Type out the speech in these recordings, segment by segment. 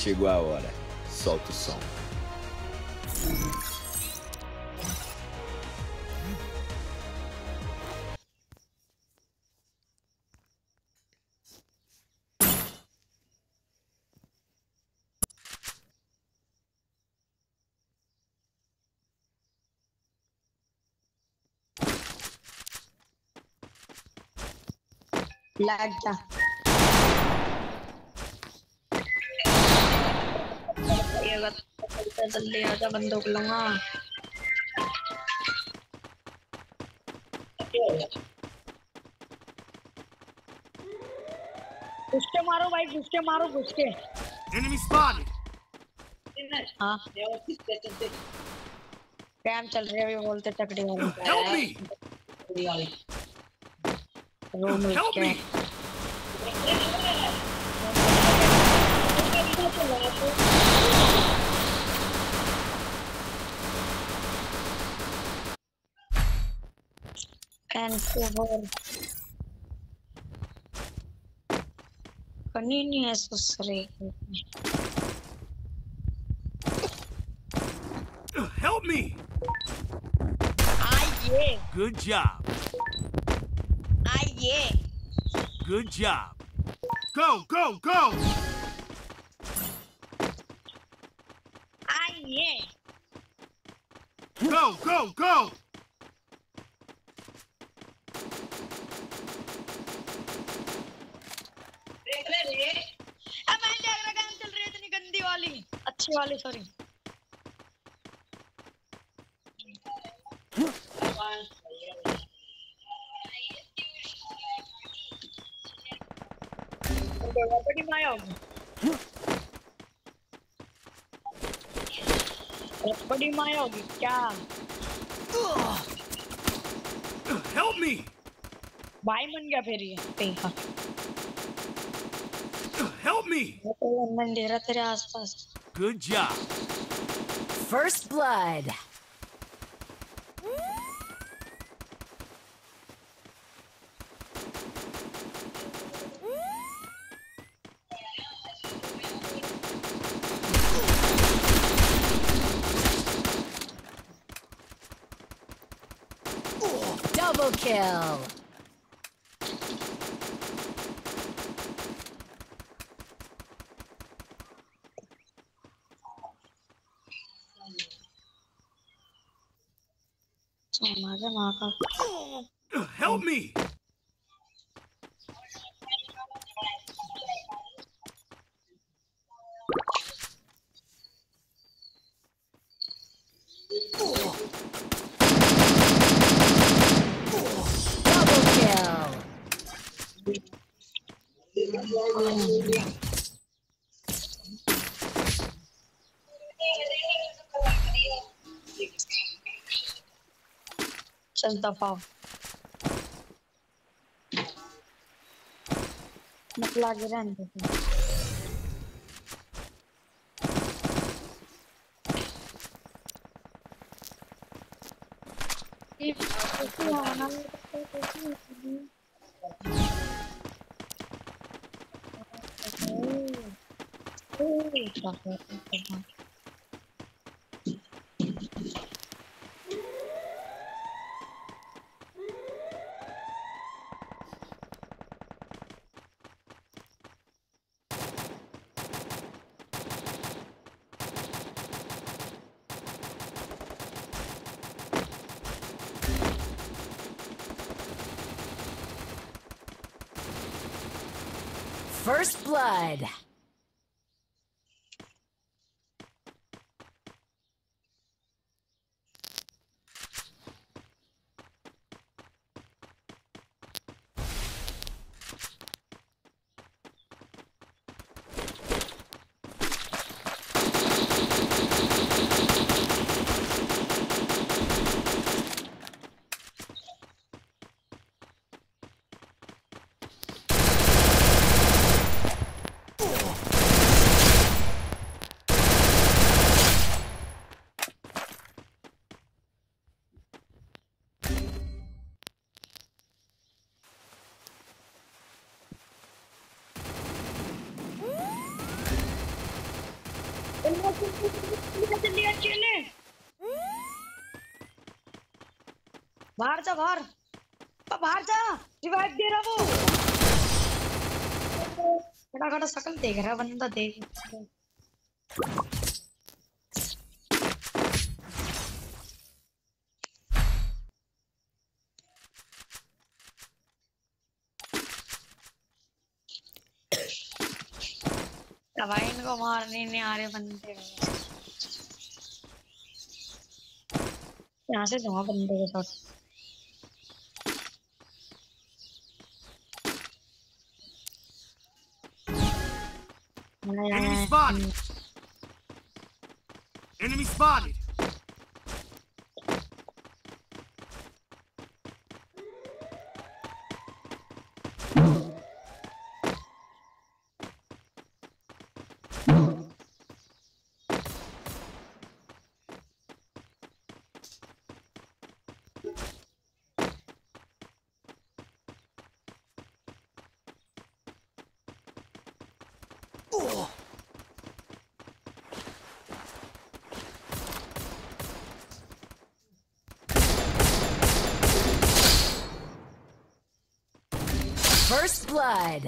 Chegou a hora. Solta o som. लग जा ये अगर जल्दी आजा बंदूक लूंगा घुसके मारो भाई घुसके मारो घुसके Enemy spotted. हाँ कैम चल रही है अभी बोलते तकड़ी वाली Help me. Room Help me. कैंसर कनी नहीं है सुसरे Help me. आइए Good job. आइए Good job. Go, go, go. आइए Go, go, go. अब मैं जागरा काम चल रही है इतनी गंदी वाली अच्छी वाली सॉरी बड़ी माया होगी बड़ी माया होगी क्या Help me. भाई बन गया फिर ये देखा Help me. तो लंदन दे रहा तेरे आसपास Good job. First blood. Double kill. हमारे माँ का Help me. Double kill. चल दफा मत लागे रहने दे First blood. जल्दी चले बाहर जा बाहर बाहर जा रिवाइव दे रहा वो खड़ा खड़ा शकल देख रहा बंदा देख भाई इनको मारने नहीं आ रहे बंदे यहाँ से जाओ बंदे के साथ Enemy spotted. Enemy spotted. First blood.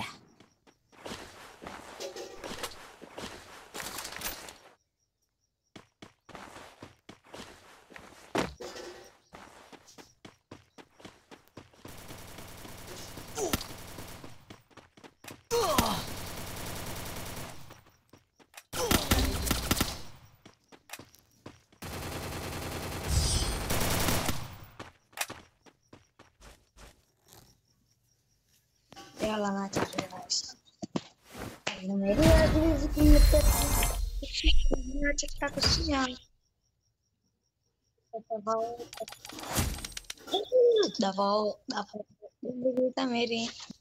क्या लाना चाह रहे हो मेरी आदमी की मतलब चिट्टा कुछ यार दबाओ दबाओ दबाओ मेरी